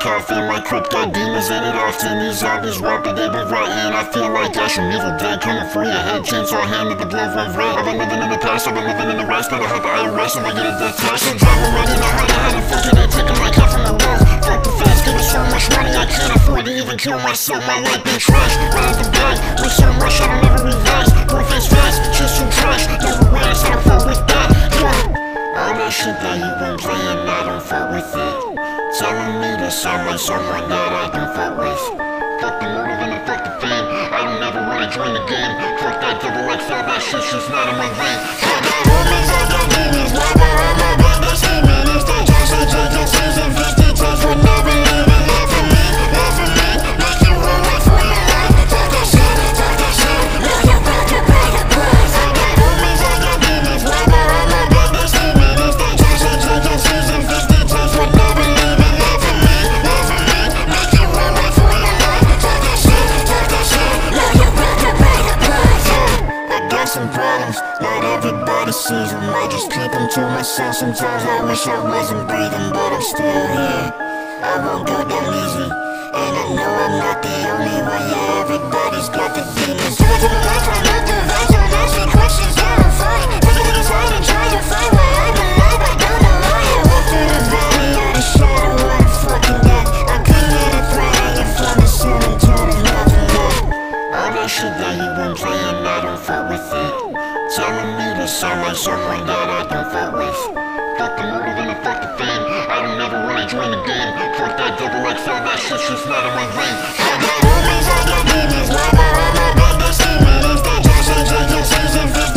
coffin. My crypt got demons in it often. These zombies walk and they be rotten. I feel like Ash from Evil Dead coming for your head. Chainsaw hand with the glove of red. I've been living in the past, I've been living in the rest. But I have the IRS and I get a death tax. I'm driving ready now, how the fuck can they take my cat from the roof? Fuck the feds, give me so much money I can't afford to even kill myself. My life been trashed, right out the bag. With so much I don't ever revise. Growth is fast, just too trash. Never rise, I don't fuck with that. All that shit that you been playing, I don't fuck with it. Telling me to sound like someone that I don't fuck with. Fuck the motive and fuck the fame. I don't ever wanna join the game. Fuck that double XL, that shit's just not in my vein. Fuck that homies, I got demons. Why behind my back, they see me. If they just say JJC's and 50 times would never leave it. Love for me, make you run right for your life. Fuck that shit, now you're back to by.Cross. I got homies, I got demons. Why behind my back, they see me. If they just say JJC's and 50 times would never leave it. Love for me, make you run right for your life. Fuck that shit, now you're back to by.Cross. I got some problems, not everybody sees them. I just keep them to myself. Sometimes I wish I wasn't breathing, but I'm still here. I won't go down easy, and I know I'm not the only one. Yeah, everybody's got the demons. So to the left, I love the vibes. Don't ask me questions, I don't fight. Take it inside and try to find where I belong. I don't know why I walk through the valley of the shadow of the fucking death. I couldn't let it cry and find the sun until there's nothing left. All that shit that you been playing, I don't fuck with it. Telling me to sound like someone that I don't fuck with. Fuck the motive and fuck the fame. I don't ever wanna join the game. Fuck that double XL, that shit's just not in my vein. I got homies, I got demons. Why behind my back, they see me. If they just say JJC's and